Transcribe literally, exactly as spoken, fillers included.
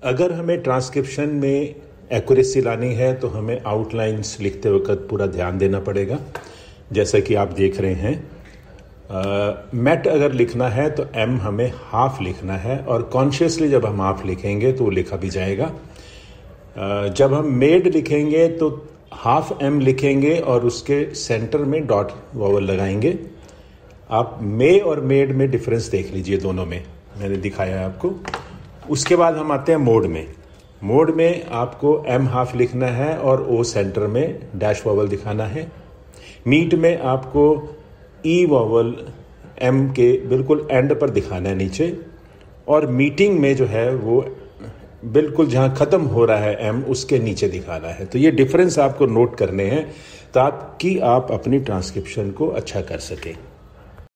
अगर हमें ट्रांसक्रिप्शन में एक्यूरेसी लानी है तो हमें आउटलाइंस लिखते वक्त पूरा ध्यान देना पड़ेगा। जैसा कि आप देख रहे हैं, मेट अगर लिखना है तो एम हमें हाफ लिखना है, और कॉन्शियसली जब हम हाफ लिखेंगे तो वो लिखा भी जाएगा। uh, जब हम मेड लिखेंगे तो हाफ एम लिखेंगे और उसके सेंटर में डॉट वॉवल लगाएंगे। आप मे और मेड में डिफरेंस देख लीजिए, दोनों में मैंने दिखाया है आपको। उसके बाद हम आते हैं मोड में। मोड में आपको एम हाफ लिखना है और ओ सेंटर में डैश वॉवल दिखाना है। मीट में आपको ई वॉवल एम के बिल्कुल एंड पर दिखाना है नीचे, और मीटिंग में जो है वो बिल्कुल जहाँ ख़त्म हो रहा है एम उसके नीचे दिखाना है। तो ये डिफरेंस आपको नोट करने हैं ताकि आप अपनी ट्रांसक्रिप्शन को अच्छा कर सकें।